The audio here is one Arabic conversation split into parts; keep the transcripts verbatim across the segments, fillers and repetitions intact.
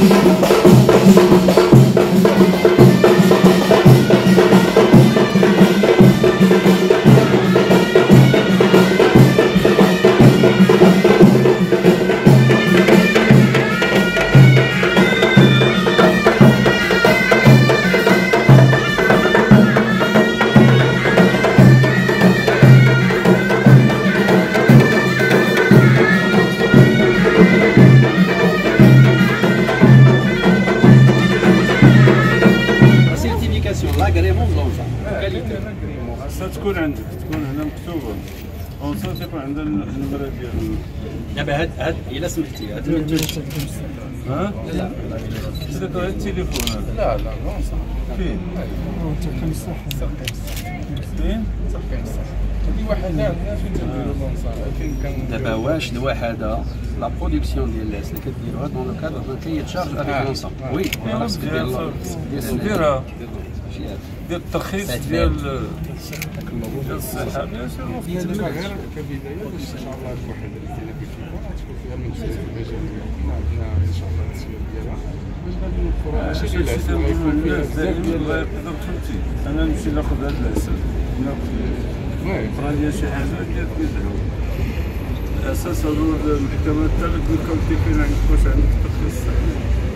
تكون عندك تكون هنا مكتوبه اونصا تكون عندها النمره ديال دابا هاد هاد الا سمحتي هاد المنتوج ها لا هذاك هو التليفون هذا لا لا اونصا فين تقييم الصحه فين تقييم الصحه هذه وحدات فين تديروا اونصا فين كان دابا واش الوحده لا برودكسيون ديال العسل كديروها دون لو كادر دون كي يتشارج افيك اونصا وي خاصك دير ديرها ديال الترخيص ديال ديال الصحه بيان سور هي دابا غير كبدايه باش ان شاء الله الوحده اللي ديالها بالتليفون غتكون فيها المنتوج المجاني حنا عندنا ان شاء الله التسويق ديالها باش غادي نوفروا ماشي غير العسل غيكون فيها بزاف ديال الله يقدر فهمتي انا نمشي ناخذ هذا العسل ناخذ طرا ليا شي حاجه ديال كيدعو الاساس هادو المحكمه حتى كيكون فين عندك واش عندك ترخيص صحي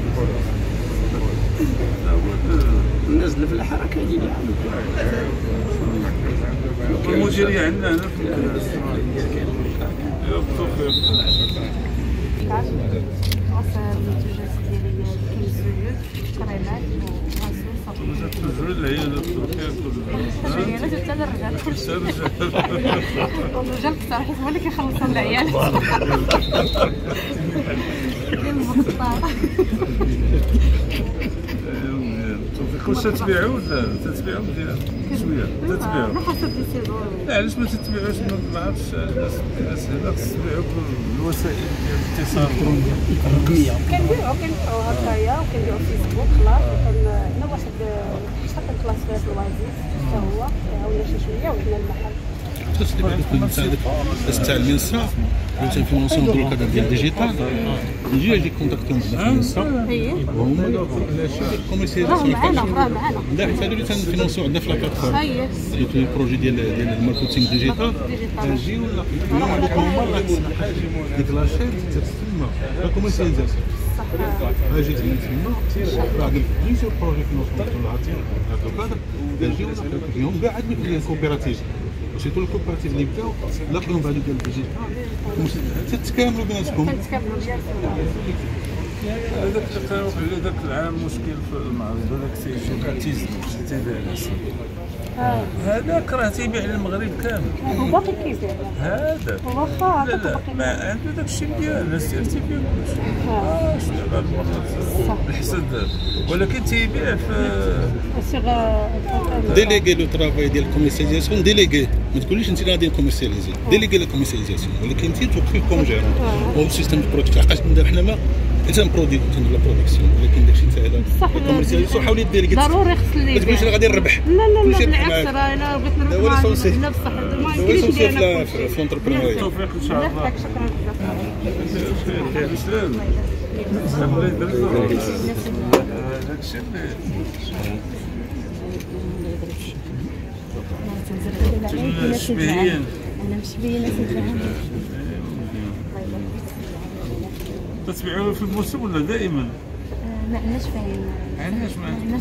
الناس اللي في الحركه ديال العمل المديريه عندنا هنا في بالتوفيق المنتوجات ديالي كاين زيوت كريمات وغاسول صابون الزول هي التركيه العيالات حتى الرجال كلشي والرجال كثر حيت هو اللي كيخلصوا العيال ديال المقطع واش تتبيعوا ولا تتبيعوا مزيان شويه تتبيعوا على حسب السيزون لا علاش ما تتبيعوش ما عرفتش الناس الناس هنا خص تبيعوا بالوسائل ديال الاتصال الرقميه كنديروا كنديروا هكايا وكنديروا فيسبوك خلاص وكان واحد حتى كلاس فيها في الوازيز حتى هو كيعاوننا شي شويه وعندنا المحل تاع المنصه كنت فينونسيون دو الكادر ديال ديجيتال نجي اجي كونتاكتهم في المنصه وهما كوميرسياليزاسيون معنا راه معنا لا حتى هادو اللي تنفينونسيو عندنا في لاكارت ديال البروجي ديال ديال الماركتينغ ديجيتال اجي ولا هما ديك لاشين تسمى لا كوميرسياليزاسيون اجي تما بعد بليزيور بروجي فينونسيون ولا عطيهم هذا الكادر اجي ولا فيهم كاع عاد لي كوبيراتيف سيتو الكوبيراتيف اللي بداو لاقيهم بهذا ديال الديجيتال تتكاملوا بيناتكم تتكاملوا بيان هذاك تقريبا على ذاك العام مشكل في المعرض هذاك تيزن تيبيع العسل هذاك راه تيبيع للمغرب كامل وباقي كيبيع هذا واخا لا لا ما عنده داك الشيء ديال الناس ديال تيبيع كلشي اه شنو هذا المرات الحسد ولكن تيبيع في الصيغه ديليغي لو ترافاي ديال الكوميرسياليزاسيون ديليغي ما تقوليش انت غادي نكوميرسياليزي ديليغي لا كوميرسياليزاسيون ولكن انت توقفي كوم جيرون هو سيستم دو برودكسيون علاش دابا حنا ما تنبرودي تندير لا برودكسيون ولكن داكشي تاع الكوميرسياليزاسيون حاولي ديري ضروري خص اللي ما تقوليش انا غادي نربح لا لا لا بالعكس راه الا بغيت نربح لا بصح ما يمكنش ندير في الانتربرونيا التوفيق ان شاء الله شكرا بزاف الاسلام الله يبارك فيك داكشي اللي شبيهين انا مشبيين تتبيعوه في الموسم ولا دائما؟ ما عندناش فاين علاش ما عندناش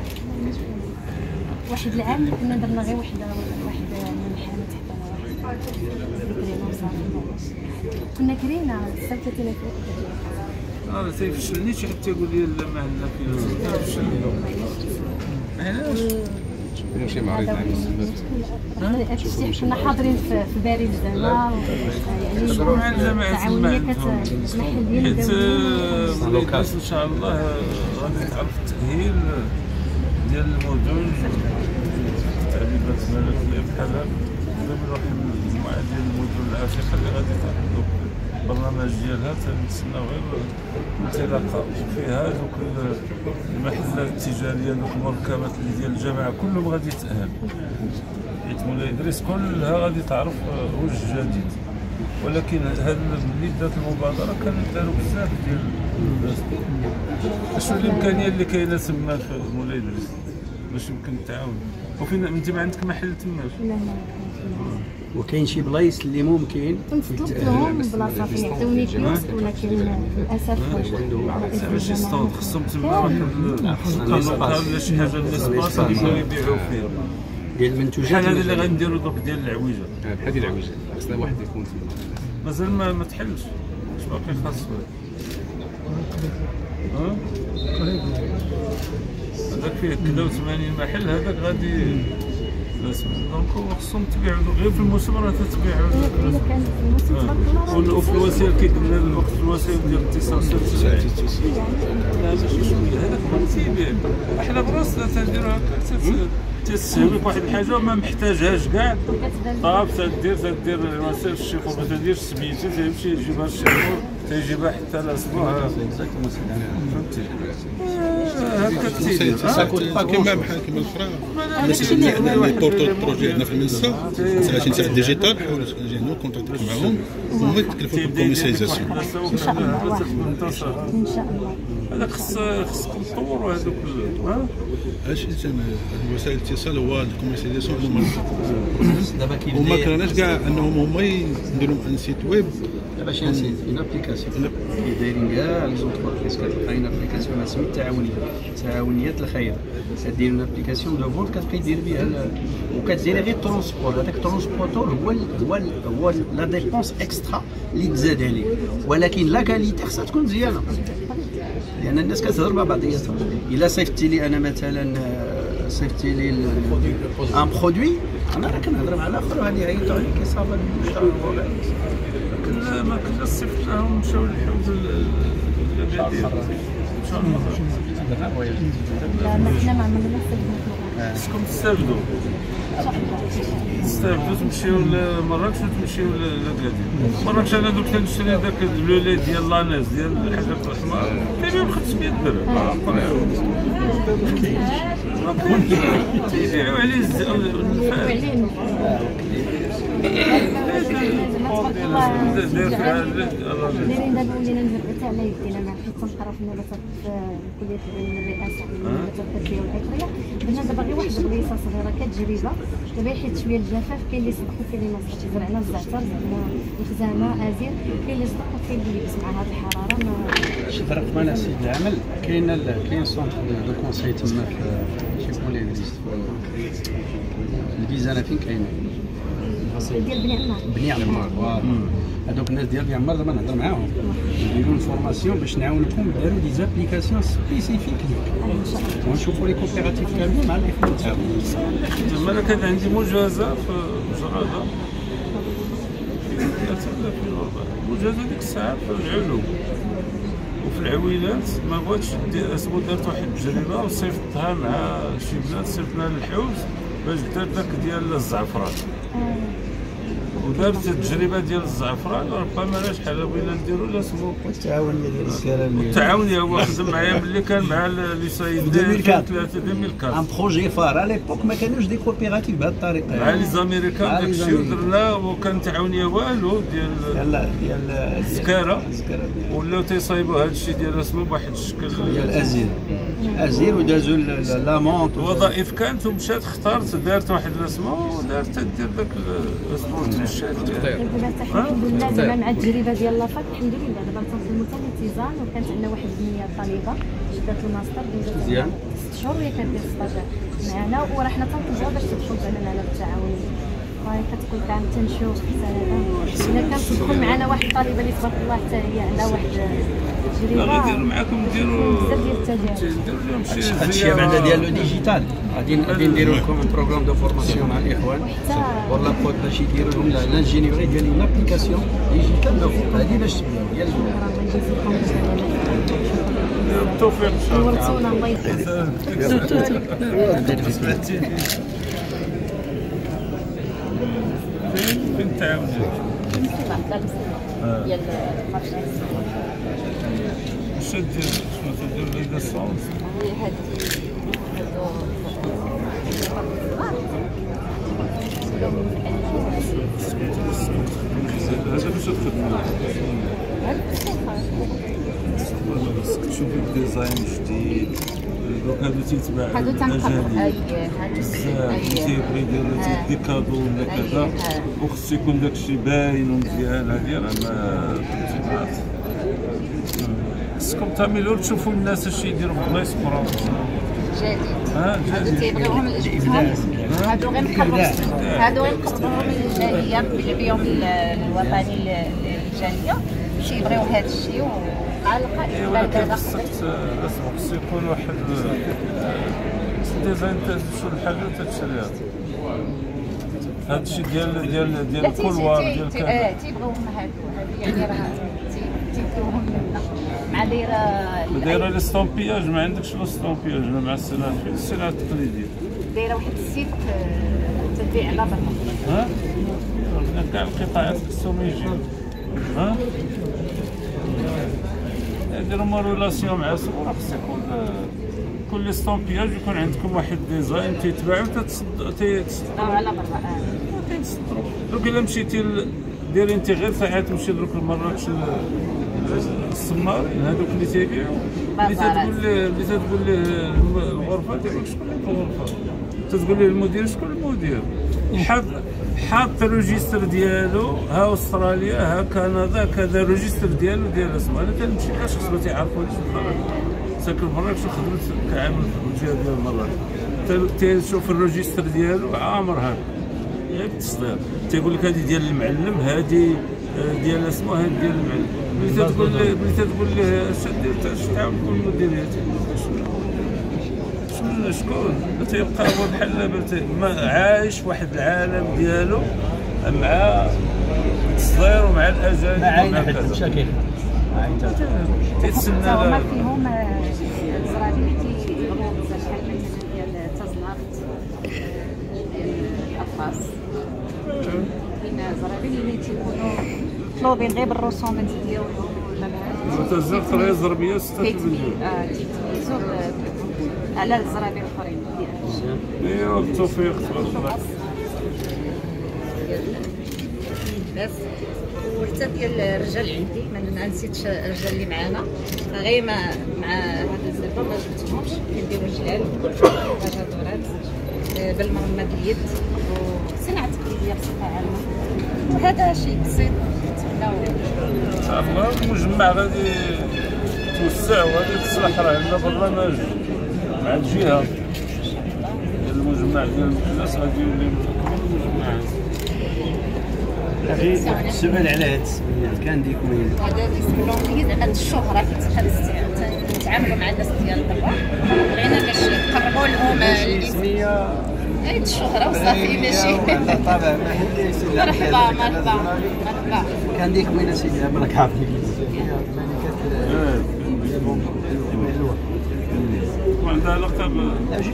واحد العام كنا درنا غير وحده واحد المحل تحتنا كنا كرينا ستة وثلاثين اه تيفشلني شي حتى يقول لي لا ما عندنا فين تيفشلني علاش؟ نمشي معرض كنا حاضرين في باريس زعما يعني التعاونيه كتمحل ديال الدوله ان شاء الله غادي تعرف التاهيل ديال المدن تعليمات ملكيه بحال هكا دابا نروح للمجموعه ديال المدن العتيقه اللي غادي تعملوا البرنامج ديالها تنتسناو غير الانطلاقه فيها دوك المحلات التجاريه دوك المركبات اللي ديال الجامعه كلهم غادي يتاهلوا حيت مولاي ادريس كلها غادي تعرف وجه جديد ولكن هذا اللي دات المبادره كانوا داروا بزاف ديال شنو الامكانيه اللي كاينه تما في مولاي ادريس باش يمكن التعاون. وفين انت ما عندك محل تماك؟ لا لا وكاين شي بلايص اللي ممكن كنت طلبت لهم بلاصه فين يعطوني فلوس، ولكن للاسف ماشي ستوند خصهم تما واحد القنطره ولا شي حاجه ليسباس اللي يبغيو يبيعوا فيه ديال المنتوجات بحال هذا اللي غنديروا دوك ديال العويجه. بحال ديال العويجه خصنا واحد يكون تما مازال ما ما تحلش اش باقي خاص ها هذاك فيه كذا وثمانين محل هذاك غادي دونك خصهم تبيعوا غير في الموسم راه تتبيعوا وفي الوسائل كيدير الوقت في الوسائل ديال الاتصال لا ماشي شويه هذاك هو اللي تيبيع. حنا براسنا تنديروا هكا تستهلك واحد الحاجه ما محتاجهاش كاع صافي تدير تدير الوسائل الشيخ وما تديرش سميتو تيمشي يجيبها الشيخور تيجيبها حتى الاسبوع فهمتي هكا تيدير كيما بحال كيما الاخرى الناس اللي طورطوا البروجي عندنا في المنسا ثلاثين ساعه ديجيتال حاولوا نجيو كونتاكت معاهم هما يتكلفوا بالكوميرسياليزاسيون ان شاء الله ان شاء الله. هذاك خص خصكم تطوروا هذوك ها اش وسائل الاتصال هو الكوميرسياليزاسيون هما دابا كاين وما كرهناش كاع انهم هما يديروا ان سيت ويب دابا شي نسيت اون ابليكاسيون اللي دايرين كاع لي زونتربريز كتلقى اون ابليكاسيون اسمها التعاونيه تعاونيات الخير كدير اون ابليكاسيون دو فونت كتبقى دير بها وكدير غير ترونسبور هذاك الترونسبورتور هو هو هو لا ديبونس اكسترا اللي تزاد عليه ولكن لا كاليتي خصها تكون مزيانه لان الناس كتهضر مع بعضياتها. الا صيفطتي لي انا مثلا صيفطتي لي ان برودوي انا راه كنهضر مع الاخر وهادي عيطوا عليك كيصاوب المشتري كنا ما كنا صيفطناهم مشاو للحوز الأكادير مشاو المغرب لا ما حنا ما عملنا حتى خصكم تستافدوا تستافدوا تمشيو لمراكش وتمشيو لأكادير. مراكش انا دوك تنشري داك اللولي ديال لاناز ديال الحجر الحمار كيبيعو ب خمسمية درهم تيبيعو عليه النفاذ دايرين دابا ولينا نجربوا حتى على يدينا مع حيت تنقراو في النباتات في كليه العلوم الرئاسه والنباتات التربيه والعطريه درنا دابا غير واحد البليصه صغيره كتجربه دابا حيت شويه الجفاف كاين اللي صدق وكاين اللي ما صدقش زرعنا الزعتر زرعنا الخزامه ازير كاين اللي صدق وكاين اللي يبس مع هذه الحراره ما شي فرق معنا سيد العمل كاين كاين سونتر دو كونساي تما في شي مولاي ادريس الفيزانه فين كاينه ديال بني عمار بني عمار فوالا هذوك الناس ديال بني عمار دابا نهضر معاهم نديروا فورماسيون باش نعاونكم داروا دي زابليكاسيون سبيسيفيك ليك ونشوفوا لي كوبيراتيف كاملين مع الاخوان تاعهم. زعما انا كان عندي مجازه في جراده في ثلاثة في المجازه ديك الساعه في العلوم وفي العويلات ما بغاتش اسمو درت واحد التجربه وصيفطتها مع شي بلاد صيفطنا للحوز باش درت داك ديال الزعفران ودارت التجربه ديال الزعفران ربما لا شحال بغينا نديرو لا سمو التعاونيه ديال الكلام التعاونيه هو خدم معايا ملي كان مع لي سايد ثلاثة ألفين وأربعة ان بروجي فار على ليبوك ما كانوش دي كوبيراتيف بهذه الطريقه مع لي زاميريكان داكشي ودرنا وكان تعاونيه والو ديال يلا ديال السكاره ولاو تيصايبوا هذا الشيء ديال اسمه بواحد الشكل ديال ازير ازير ودازوا لامونت الوظائف كانت ومشات اختارت دارت واحد الاسمه ودارت تدير داك الاسبور دابا الحمد لله زعما مع التجربه ديال لافاك الحمد لله دابا تنخدموا حتى الاتزان وكانت عندنا واحد المية طالبه شدات الماستر مزيان ست شهور وهي كدير ستاجير معنا وراه حنا تنطلبوها باش تدخل فعلا معنا بالتعاون هاي كتقول كاع تنشوف حتى هذا الا كانت تدخل معنا واحد الطالبه اللي تبارك الله حتى هي عندها واحد التجربه غنديروا معاكم نديروا بزاف ديال التجارب نديروا لهم شي هادشي بعدا ديال لو ديجيتال غادي غادي نديروا لكم بروغرام دو فورماسيون مع الاخوان بور لا بود باش يديروا لهم لانجينيوري ديال اون ابليكاسيون ديجيتال دو هذه باش تبداو ديال بالتوفيق ان شاء الله نورتونا الله يحفظك سمعتي فين فين التعاون ديال واش دير شنو تدير لي دو سونس هذا الخدمه تشوف الديزاين جديد دوك هادو تيتباع هادو تنقطع اي بزاف تيبغي يدير تيدي كادو ولا كذا وخصو يكون داكشي باين ومزيان. هادي راه ما تبعات خصكم تعملوا تشوفوا الناس اش يديروا في بلايص اخرى جديد. ها هادو تيبغيوهم الاجتهاد، هادو غير نقربوا هادو غير نقربوهم للجاليه بهم الوطني للجاليه تيبغيو هذا الشيء ومع القائد ولكن خصك خصو يكون واحد ديزاين تشوف الحاجه وتشريها. هذا الشيء ديال ديال ديال الكولوار ديال كذا اه تيبغيوهم هادو يعني راه تيبغيوهم منا مع دايره دايره ليستومبياج. ما عندكش ليستومبياج مع السلعه السلعه التقليديه دايره واحد السيت تبيع على برا. ها كاع القطاعات خصهم يجيو. ها يديروا ما ريلاسيون مع الصور. خص يكون كل ليستومبياج يكون عندكم واحد ديزاين تيتباع وتتصدروا تيتصدروا على برا. تيتصدروا دروك الا مشيتي ديري انت غير ساعات تمشي دروك لمراكش السمارين هذوك اللي تيبيعوا اللي تتقول ليه اللي تتقول ليه الغرفه ديالك شكون الغرفه تتقول ليه المدير شكون المدير حاط حاط الريجستر ديالو ها استراليا ها كندا كذا الريجستر ديالو ديال اسمه. انا تنمشي كاش خصو تيعرفوني شنو ساكن مراكش وخدمت كعامل في الجهه ديال مراكش تيشوف الريجستر ديالو عامر هكا غير التصدير تيقول لك هذه ديال المعلم هذه ديال اسمه هذه ديال المعلم. ملي تتقول ليه ملي تتقول ليه اش دير اش تعاود تكون المديريه شكون شكون تيبقى هو بحال عايش في واحد العالم ديالو مع التصدير ومع الاجانب مع عين حتى مشاكل تيتسنى هما فيهم الزرابي تيبغيو بزاف شحال من ديال التزناط ديال الاطفاس. كاين زرابي اللي تيكونوا مطلوبين غير بالرسومات ديالهم ولا بهذا تزر طريقه زربيه ستة مليون. اه تيتميزوا على الزرابي الاخرين ديال ايوا بالتوفيق تبارك الله. بس وحتى ديال الرجال عندي ما نسيتش الرجال اللي معانا غير مع مع هذا الزبا ما جبتهمش كنديروا جلال جادورات بالمرمى اليد وصناعه تقليديه بصفه عامه. وهذا شيء بسيط نتمناو ان شاء الله المجمع غادي توسع وغادي تصلح. راه عندنا برنامج مع الجهه ديال المجمع ديال المكناس غادي يولي مجمع. غير واحد السؤال على هاد السميات كان ديكم هذا كيسميوهم هي زعما الشهره كتخلص نتعاملوا مع الناس ديال برا بغينا باش نقربوا لهم السميه هاد الشهره وصافي ماشي طبعا محلي سيدي مرحبا مرحبا مرحبا كان ديك وين سيدي برك عارف وعندها علاقه ب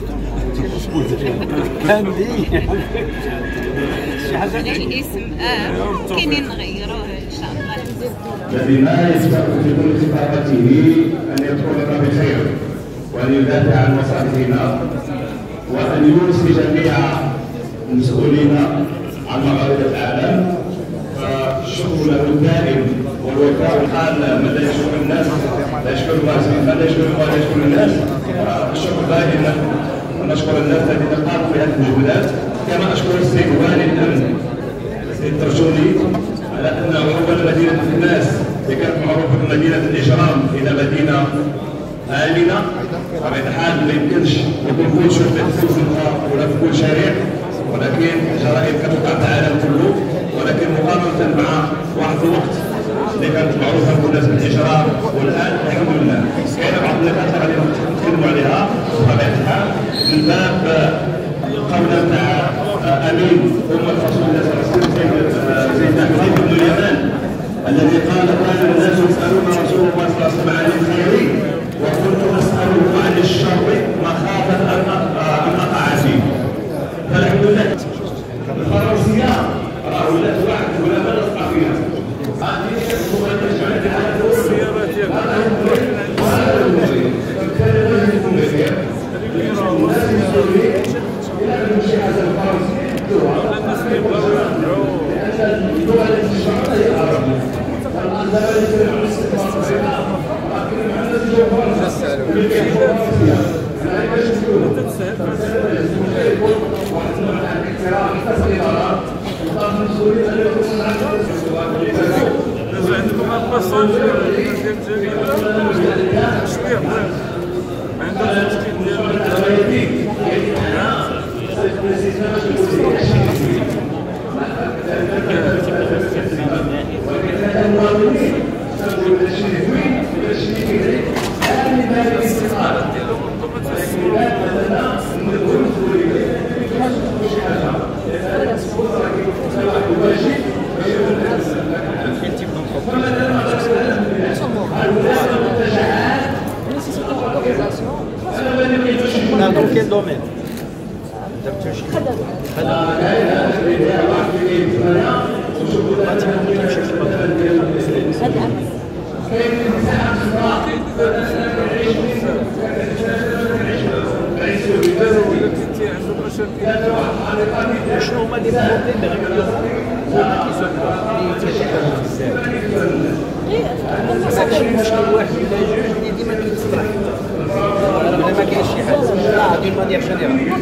كان دي شي حاجه الاسم اه كاينين نغيروه ان شاء الله. الذي ما يسبق في كل خطابته ان يذكرنا بخير وان يدافع عن مصالحنا وان يوصي جميع المسؤولين عن مغاربه العالم. فالشكر له الدائم والوفاء قال من لا يشكر الناس لا يشكر الله من لا يشكر الله لا يشكر الناس. الشكر دائم له ونشكر الناس الذين قاموا بهذه المجهودات كما اشكر السيد والي الامن السيد الترجوني على انه اول مدينه في الناس اللي كانت معروفه بمدينه الاجرام الى مدينه امنه. بطبيعه الحال ما يمكنش يكون كل شرطه في كل منطقه ولا في كل شارع ولكن الجرائم كتوقع في العالم كله. ولكن مقارنه مع واحد الوقت اللي كانت معروفه بالناس بالاجرام والان الحمد لله كاين بعض النقاط اللي غادي نتكلموا عليها. بطبيعه الحال من باب القول تاع امين امه رسول الله صلى الله عليه وسلم سيدنا حذيفه بن اليمان الذي قال كان الناس يسالون رسول الله صلى الله عليه وسلم عن الخير وكنت اساله عن الشر مخافه ان اقع فيه. فالحمد لله الفرنسيه راه ولات واحد ولا ما نصنع فيها. هذه هو الذي جعل السيارات ديالها عندكم الباساج ديال الجريمه شويه ما عندهمش مشكل Dans quel domaine? شنو هما لي بروبليم ماشي مشكل واحد ولا جوج اللي ديما كيتصلح ولا ما كاينش شي حاجه لا دير مانيير جينيرال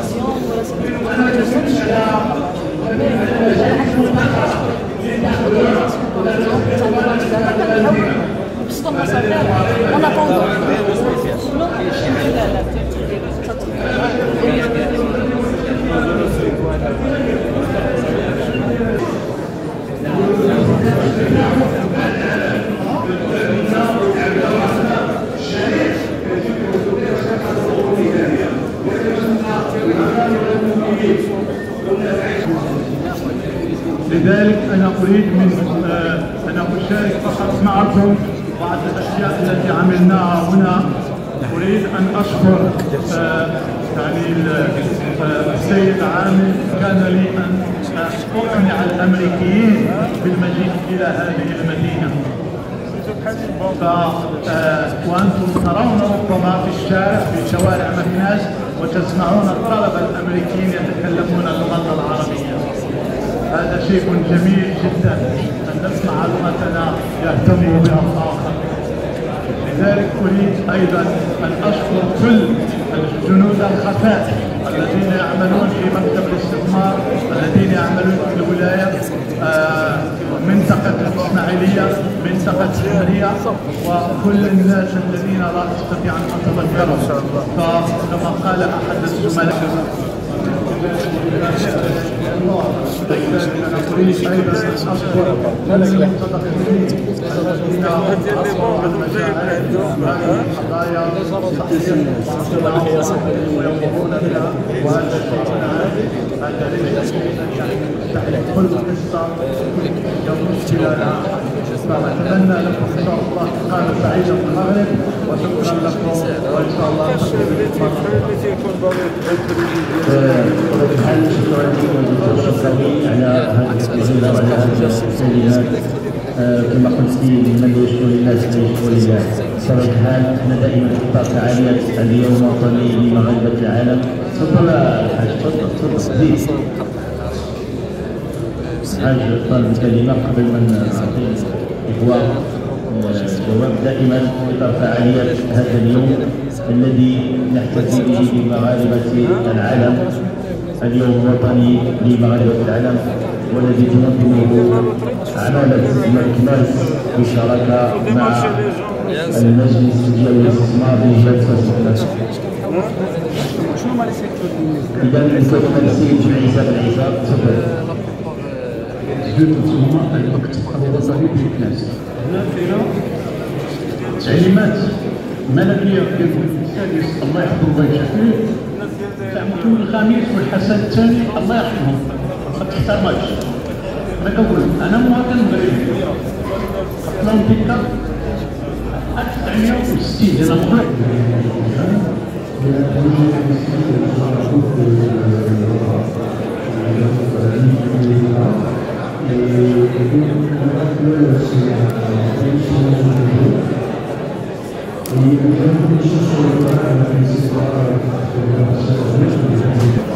On attend. لذلك أنا أريد من أنا أشارك فقط معكم بعض الأشياء التي عملناها هنا. أريد أن أشكر يعني السيد عامل، كان لي أن أقنع الأمريكيين بالمجيء إلى هذه المدينة. ف وأنتم ترون ربما في الشارع في شوارع مكناس وتسمعون الطلبة الأمريكيين يتكلمون اللغة العربية. هذا شيء جميل جدا أن نسمع لغتنا يهتموا بها الآخر. لذلك أريد أيضا أن أشكر كل الجنود الخفاء الذين يعملون في مكتب الاستثمار، الذين يعملون في الولاية، آه منطقة الإسماعيلية، منطقة السحرية، وكل الناس الذين لا أستطيع أن أتذكرهم. فكما قال أحد الزملاء أنا أريد أيضا أن أشكر كل المتدخلين الذين أصبحوا المشاعر هذه القضايا ويقومون بها، وهذا شيء عادي. هذا ليس يعني كل قصة يمر خلالها. فأتمنى لكم إن شاء الله إقامة سعيدة في المغرب، وشكرا لكم، وإن شاء الله شكرا على هذه الجزيرة وعلى هذه السيدات. كما قلت من يشكر الناس لا يشكر لله. بطبيعة الحال احنا دائما في اطار فعاليات اليوم الوطني لمغاربة العالم. تفضل الحاج، تفضل حاج طالب كلمة قبل ما نعطي الإخوة الجواب. دائما في اطار فعاليات هذا اليوم الذي نحتفي به بمغاربة العالم، اليوم الوطني لمغاربة العالم، والذي تنظمه عمالة مكناس بشراكة مع المجلس التجاري والاستثمار لجلسة مكناس. إذا نكون السيد عيسى بن عيسى تفضل. المكتب الوطني لمكناس. هنا فينا تعليمات ملكية ديال السادس الله يحفظه الله يشفيه، تاع محمد الخامس والحسن الثاني الله يرحمهم، ما تحترمش. انا كنقول انا مواطن مغربي قتلهم ديكا ألف وتسعمائة وستين انا مغرب. Thank you.